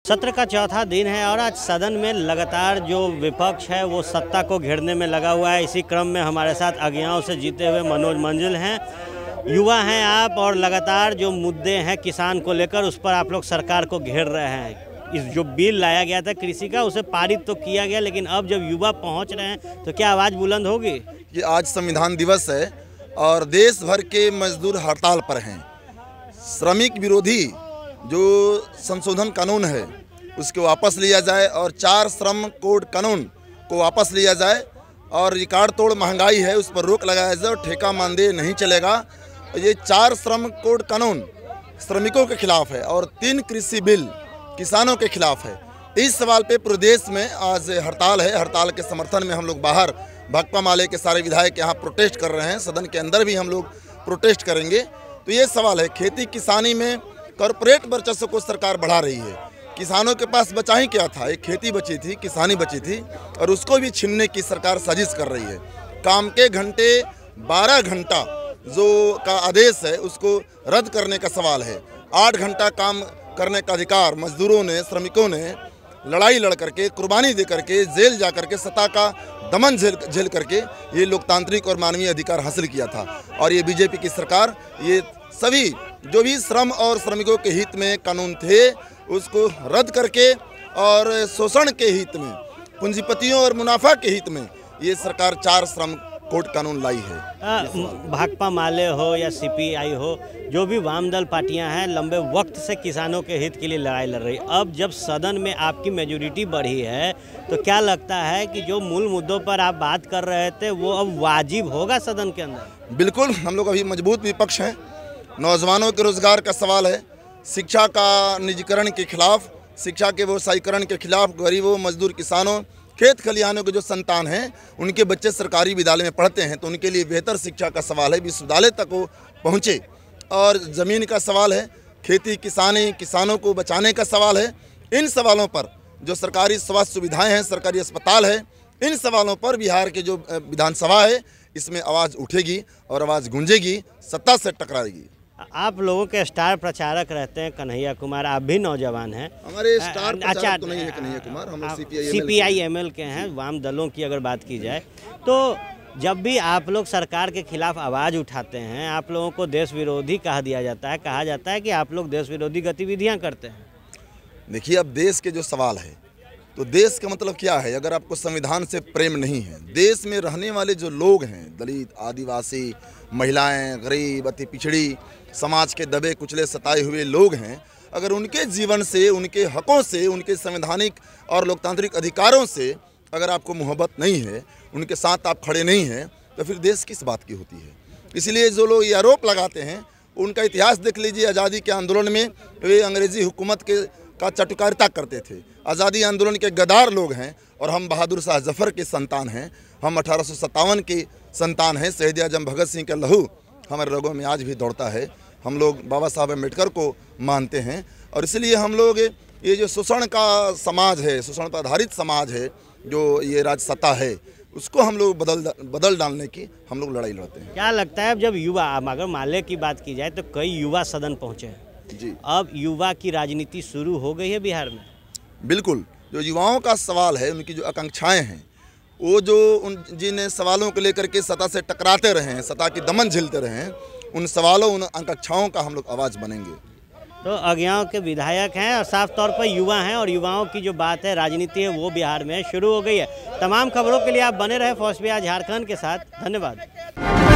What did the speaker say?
सत्र का चौथा दिन है और आज सदन में लगातार जो विपक्ष है वो सत्ता को घेरने में लगा हुआ है। इसी क्रम में हमारे साथ अज्ञाओं से जीते हुए मनोज मंजिल हैं। युवा हैं आप और लगातार जो मुद्दे हैं किसान को लेकर उस पर आप लोग सरकार को घेर रहे हैं। इस जो बिल लाया गया था कृषि का उसे पारित तो किया गया, लेकिन अब जब युवा पहुंच रहे हैं तो क्या आवाज़ बुलंद होगी? कि आज संविधान दिवस है और देश भर के मजदूर हड़ताल पर हैं। श्रमिक विरोधी जो संशोधन कानून है उसको वापस लिया जाए और 4 श्रम कोड कानून को वापस लिया जाए और रिकॉर्ड तोड़ महंगाई है उस पर रोक लगाया जाए और ठेका मानदेय नहीं चलेगा। ये 4 श्रम कोड कानून श्रमिकों के खिलाफ है और 3 कृषि बिल किसानों के खिलाफ है। इस सवाल पे पूरे देश में आज हड़ताल है। हड़ताल के समर्थन में हम लोग बाहर भाकपा माले के सारे विधायक यहाँ प्रोटेस्ट कर रहे हैं। सदन के अंदर भी हम लोग प्रोटेस्ट करेंगे। तो ये सवाल है, खेती किसानी में कॉरपोरेट वर्चस्व को सरकार बढ़ा रही है। किसानों के पास बचा ही क्या था? एक खेती बची थी, किसानी बची थी और उसको भी छीनने की सरकार साजिश कर रही है। काम के घंटे 12 घंटा जो का आदेश है उसको रद्द करने का सवाल है। 8 घंटा काम करने का अधिकार मजदूरों ने, श्रमिकों ने लड़ाई लड़ करके, कुर्बानी दे करके, जेल जा करके, सत्ता का दमन झेल करके ये लोकतांत्रिक और मानवीय अधिकार हासिल किया था। और ये बीजेपी की सरकार ये सभी जो भी श्रम और श्रमिकों के हित में कानून थे उसको रद्द करके और शोषण के हित में, पूंजीपतियों और मुनाफा के हित में ये सरकार 4 श्रम कोड कानून लाई है। भाकपा माले हो या सीपीआई हो, जो भी वाम दल पार्टियां हैं लंबे वक्त से किसानों के हित के लिए लड़ाई लड़ रही। अब जब सदन में आपकी मेजोरिटी बढ़ी है तो क्या लगता है कि जो मूल मुद्दों पर आप बात कर रहे थे वो अब वाजिब होगा सदन के अंदर? बिल्कुल, हम लोग अभी मजबूत विपक्ष हैं। नौजवानों के रोजगार का सवाल है, शिक्षा का निजीकरण के खिलाफ, शिक्षा के व्यवसायीकरण के खिलाफ, गरीबों, मजदूर, किसानों, खेत खलिहानों के जो संतान हैं उनके बच्चे सरकारी विद्यालय में पढ़ते हैं तो उनके लिए बेहतर शिक्षा का सवाल है, विश्वविद्यालय तक वो पहुँचे। और ज़मीन का सवाल है, खेती किसानी, किसानों को बचाने का सवाल है। इन सवालों पर जो सरकारी स्वास्थ्य सुविधाएँ हैं, सरकारी अस्पताल है, इन सवालों पर बिहार के जो विधानसभा है इसमें आवाज़ उठेगी और आवाज़ गूंजेगी, सत्ता से टकराएगी। आप लोगों के स्टार प्रचारक रहते हैं कन्हैया कुमार, आप भी नौजवान हैं। हमारे स्टार प्रचारक तो नहीं है कन्हैया कुमार, हम सीपीआई एमएल के हैं। वाम दलों की अगर बात की जाए तो जब भी आप लोग सरकार के खिलाफ आवाज़ उठाते हैं आप लोगों को देश विरोधी कहा जाता है कि आप लोग देश विरोधी गतिविधियाँ करते हैं। देखिए, अब देश के जो सवाल है तो देश का मतलब क्या है? अगर आपको संविधान से प्रेम नहीं है, देश में रहने वाले जो लोग हैं, दलित, आदिवासी, महिलाएं, गरीब, अति पिछड़ी समाज के दबे कुचले सताए हुए लोग हैं, अगर उनके जीवन से, उनके हकों से, उनके संवैधानिक और लोकतांत्रिक अधिकारों से अगर आपको मोहब्बत नहीं है, उनके साथ आप खड़े नहीं हैं, तो फिर देश किस बात की होती है? इसलिए जो लोग ये आरोप लगाते हैं उनका इतिहास देख लीजिए। आज़ादी के आंदोलन में वे अंग्रेजी हुकूमत का चटुकारिता करते थे। आज़ादी आंदोलन के गद्दार लोग हैं और हम बहादुर शाह जफर के संतान हैं। हम 1857 के संतान हैं। शहीद आजम भगत सिंह का लहू हमारे रगों में आज भी दौड़ता है। हम लोग बाबा साहब अम्बेडकर को मानते हैं और इसलिए हम लोग ये जो शोषण का समाज है, शोषण पर आधारित समाज है, जो ये राज सत्ता है, उसको हम लोग बदल डालने की हम लोग लड़ाई लड़ते हैं। क्या लगता है अब जब युवा, अगर माले की बात की जाए तो कई युवा सदन पहुँचे हैं जी, अब युवा की राजनीति शुरू हो गई है बिहार में? बिल्कुल, जो युवाओं का सवाल है, उनकी जो आकांक्षाएं हैं, वो जो जिन सवालों को लेकर के सत्ता से टकराते रहे हैं, सत्ता की दमन झेलते रहे हैं, उन सवालों, उन आकांक्षाओं का हम लोग आवाज़ बनेंगे। तो अज्ञाओं के विधायक हैं और साफ तौर पर युवा हैं और युवाओं की जो बात है, राजनीति है, वो बिहार में शुरू हो गई है। तमाम खबरों के लिए आप बने रहे फौज बिहार झारखंड के साथ। धन्यवाद।